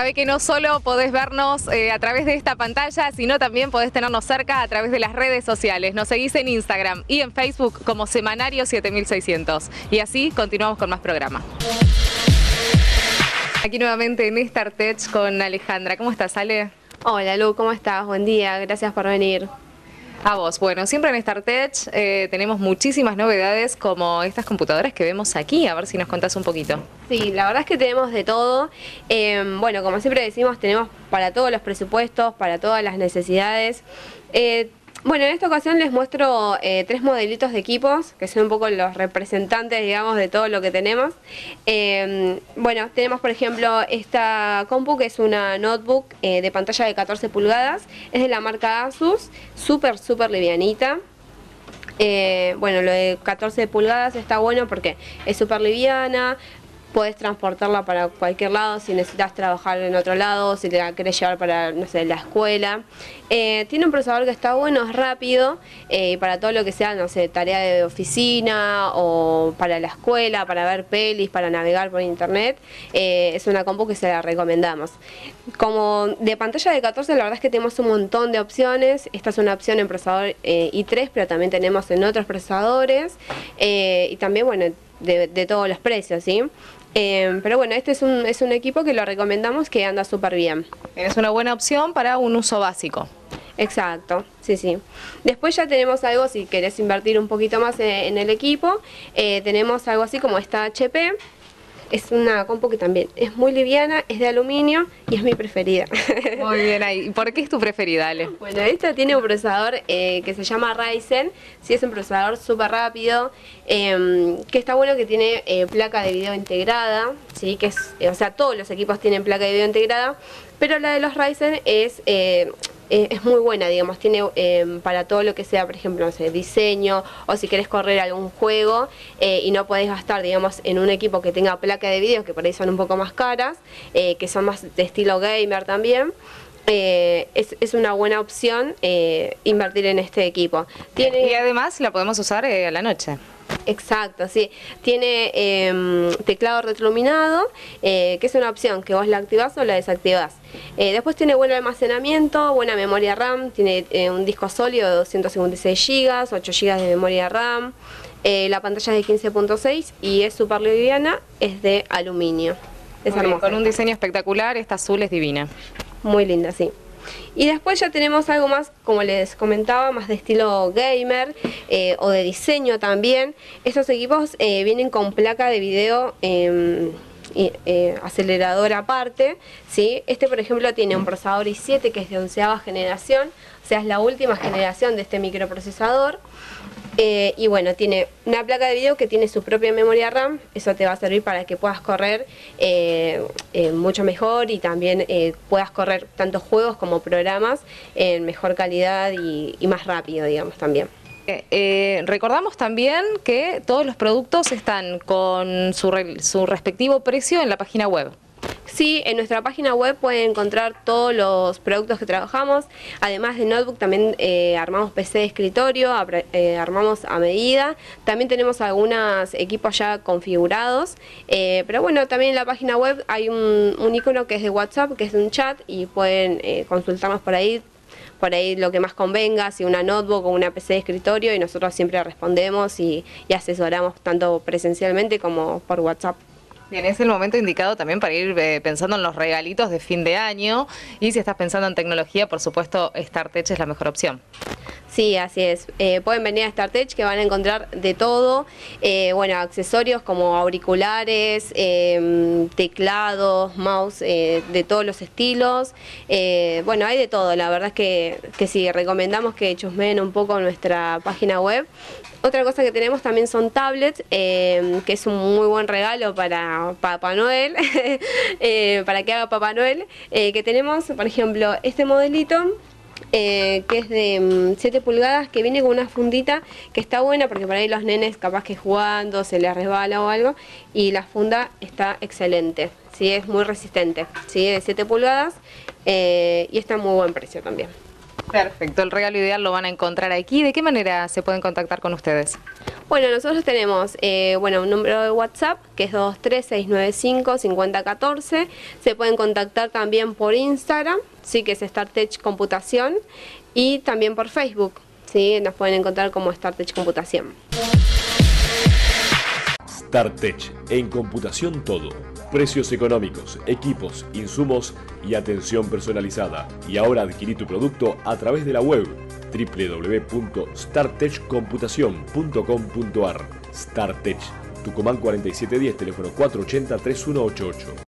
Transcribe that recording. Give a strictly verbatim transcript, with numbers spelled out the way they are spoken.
de que no solo podés vernos eh, a través de esta pantalla, sino también podés tenernos cerca a través de las redes sociales. Nos seguís en Instagram y en Facebook como Semanario siete mil seiscientos. Y así continuamos con más programa. Aquí nuevamente en StarTech con Alejandra. ¿Cómo estás, Ale? Hola Lu, ¿cómo estás? Buen día, gracias por venir. A vos. Bueno, siempre en StarTech eh, tenemos muchísimas novedades como estas computadoras que vemos aquí. A ver si nos contás un poquito. Sí, la verdad es que tenemos de todo. Eh, bueno, como siempre decimos, tenemos para todos los presupuestos, para todas las necesidades. Eh, Bueno, en esta ocasión les muestro eh, tres modelitos de equipos, que son un poco los representantes, digamos, de todo lo que tenemos. Eh, bueno, tenemos por ejemplo esta compu, que es una notebook eh, de pantalla de catorce pulgadas, es de la marca Asus, súper, súper livianita. Eh, bueno, lo de catorce pulgadas está bueno porque es súper liviana. Podés transportarla para cualquier lado si necesitas trabajar en otro lado, si te la querés llevar para, no sé, la escuela. Eh, tiene un procesador que está bueno, es rápido, eh, para todo lo que sea, no sé, tarea de oficina o para la escuela, para ver pelis, para navegar por internet. Eh, es una compu que se la recomendamos. Como de pantalla de catorce, la verdad es que tenemos un montón de opciones. Esta es una opción en procesador eh, i tres, pero también tenemos en otros procesadores. Eh, y también, bueno, de, de todos los precios, ¿sí? Eh, pero bueno, este es un, es un equipo que lo recomendamos, que anda súper bien. Es una buena opción para un uso básico. Exacto, sí, sí. Después ya tenemos algo, si querés invertir un poquito más en, en el equipo, eh, tenemos algo así como esta H P. Es una compu que también es muy liviana, es de aluminio y es mi preferida. Muy bien ahí. ¿Y por qué es tu preferida, Ale? Bueno, esta tiene un procesador eh, que se llama Ryzen. Sí, es un procesador súper rápido, eh, que está bueno, que tiene eh, placa de video integrada, sí, que es, eh, o sea, todos los equipos tienen placa de video integrada, pero la de los Ryzen es... Eh, Eh, es muy buena, digamos, tiene eh, para todo lo que sea, por ejemplo, no sé, diseño, o si querés correr algún juego eh, y no podés gastar, digamos, en un equipo que tenga placa de video, que por ahí son un poco más caras, eh, que son más de estilo gamer también. Eh, es, es una buena opción eh, invertir en este equipo. Tiene... Y además la podemos usar eh, a la noche. Exacto, sí. Tiene eh, teclado retroiluminado, eh, que es una opción que vos la activás o la desactivás. Eh, después tiene buen almacenamiento, buena memoria RAM, tiene eh, un disco sólido de doscientos cincuenta y seis gigas, ocho gigas de memoria RAM. Eh, la pantalla es de quince punto seis y es súper liviana, es de aluminio. Es hermosa. Con un diseño espectacular, esta azul es divina. Muy linda, sí. Y después ya tenemos algo más, como les comentaba, más de estilo gamer eh, o de diseño también. Estos equipos eh, vienen con placa de video eh, eh, eh, acelerador aparte, ¿sí? Este, por ejemplo, tiene un procesador i siete que es de onceava generación, o sea, es la última generación de este microprocesador. Eh, y bueno, tiene una placa de video que tiene su propia memoria RAM. Eso te va a servir para que puedas correr eh, eh, mucho mejor y también eh, puedas correr tanto juegos como programas en mejor calidad y, y más rápido, digamos, también. Eh, eh, recordamos también que todos los productos están con su, re, su respectivo precio en la página web. Sí, en nuestra página web pueden encontrar todos los productos que trabajamos. Además de notebook, también eh, armamos P C de escritorio, eh, armamos a medida. También tenemos algunos equipos ya configurados. Eh, pero bueno, también en la página web hay un, un icono que es de WhatsApp, que es un chat, y pueden eh, consultarnos por ahí. Por ahí lo que más convenga, si una notebook o una P C de escritorio, y nosotros siempre respondemos y, y asesoramos tanto presencialmente como por WhatsApp. Bien, es el momento indicado también para ir eh, pensando en los regalitos de fin de año, y si estás pensando en tecnología, por supuesto, StarTech es la mejor opción. Sí, así es. Eh, pueden venir a StarTech, que van a encontrar de todo. Eh, bueno, accesorios como auriculares, eh, teclados, mouse, eh, de todos los estilos. Eh, bueno, hay de todo. La verdad es que, que sí, recomendamos que chusmeen un poco nuestra página web. Otra cosa que tenemos también son tablets, eh, que es un muy buen regalo para Papá Noel, eh, para que haga Papá Noel. Eh, que tenemos, por ejemplo, este modelito, Eh, que es de mm, siete pulgadas, que viene con una fundita que está buena porque por ahí los nenes capaz que jugando se les resbala o algo, y la funda está excelente, ¿sí? Es muy resistente, ¿sí? De siete pulgadas eh, y está a muy buen precio también. Perfecto, el regalo ideal lo van a encontrar aquí. ¿De qué manera se pueden contactar con ustedes? Bueno, nosotros tenemos eh, bueno, un número de WhatsApp que es dos tres seis nueve cinco cinco cero uno cuatro. Se pueden contactar también por Instagram, sí, que es StarTech Computación, y también por Facebook, sí, nos pueden encontrar como StarTech Computación. StarTech, en computación todo. Precios económicos, equipos, insumos y atención personalizada. Y ahora adquirí tu producto a través de la web doble u doble u doble u punto startech computación punto com punto ar. StarTech, Tucumán cuarenta y siete diez, teléfono cuatro ocho cero tres uno ocho ocho.